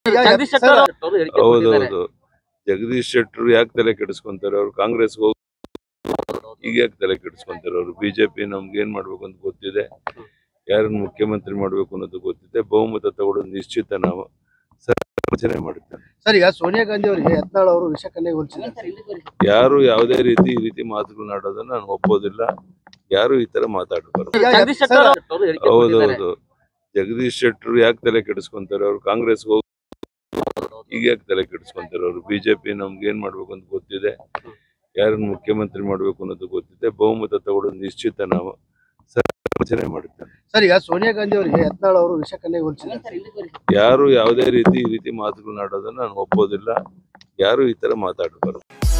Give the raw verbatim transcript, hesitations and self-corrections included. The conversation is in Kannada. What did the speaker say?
ಜಗದೀಶ್ ಶೆಟ್ಟರ್ ಅವರು ಹೇಳಿಕೆ ಕೊಟ್ಟಿದ್ದಾರೆ. ಹೌದೌದು, ಜಗದೀಶ್ ಶೆಟ್ಟರ್ ಯಾಕೆ ತಲೆ ಕೆಡಿಸ್ಕೊಂತಾರೆ? ಅವ್ರು ಕಾಂಗ್ರೆಸ್ ಹೋಗಿ ಈಗ ಯಾಕೆ ತಲೆ ಕೆಡಿಸ್ಕೊಂತಾರೆ? ಅವರು ಬಿಜೆಪಿ ನಮ್ಗೆ ಏನ್ ಮಾಡ್ಬೇಕು ಅಂತ ಗೊತ್ತಿದೆ, ಯಾರನ್ನ ಮುಖ್ಯಮಂತ್ರಿ ಮಾಡ್ಬೇಕು ಅನ್ನೋದು ಗೊತ್ತಿದೆ. ಬಹುಮತ ತಗೊಳ್ಳೋದು ನಿಶ್ಚಿತ ನಾವು ರಚನೆ ಮಾಡುತ್ತೇವೆ. ಸರ್, ಈಗ ಸೋನಿಯಾ ಗಾಂಧಿ ಅವರಿಗೆ ಯತ್ನಾಳ್ ಅವರು ವಿಷಕನ್ನೇ ಹೋಲಿಸಿದ್ದಾರೆ. ಯಾರು ಯಾವುದೇ ರೀತಿ ಈ ರೀತಿ ಮಾತುಗಳನ್ನ ಆಡೋದನ್ನ ನಾನು ಒಪ್ಪೋದಿಲ್ಲ. ಯಾರು ಈ ತರ ಮಾತಾಡಬಾರ್ದು. ಜಗದೀಶ್ ಶೆಟ್ಟರ್ ಅವರು ಹೇಳಿಕೆ ಕೊಟ್ಟಿದ್ದಾರೆ. ಹೌದೌದು, ಜಗದೀಶ್ ಶೆಟ್ಟರ್ ಯಾಕೆ ತಲೆ ಕೆಡಿಸ್ಕೊಂತಾರೆ? ಅವ್ರು ಕಾಂಗ್ರೆಸ್ ಹೋಗಿ ಈಗ ಯಾಕೆ ತಲೆ ಕೆಡಿಸ್ಕೊಂತಾರೆ? ಅವರು ಬಿಜೆಪಿ ನಮ್ಗೆ ಏನ್ ಮಾಡ್ಬೇಕು ಅಂತ ಗೊತ್ತಿದೆ, ಯಾರನ್ನ ಮುಖ್ಯಮಂತ್ರಿ ಮಾಡ್ಬೇಕು ಅನ್ನೋದು ಗೊತ್ತಿದೆ. ಬಹುಮತ ತಗೊಳ್ಳೋದು ನಿಶ್ಚಿತ ನಾವು ರಚನೆ ಮಾಡುತ್ತೇವೆ. ಸರ್, ಈಗ ಸೋನಿಯಾ ಗಾಂಧಿ ಅವರಿಗೆ ಯತ್ನಾಳ್ ಅವರು ವಿಷಕನ್ನೇ ಹೋಲಿಸಿದ್ದಾರೆ. ಯಾರು ಯಾವುದೇ ರೀತಿ ಈ ರೀತಿ ಮಾತುಗಳನ್ನ ಆಡೋದನ್ನ ನಾನು ಒಪ್ಪೋದಿಲ್ಲ. ಯಾರು ಈ ತರ ಮಾತಾಡಬಾರ್ದು.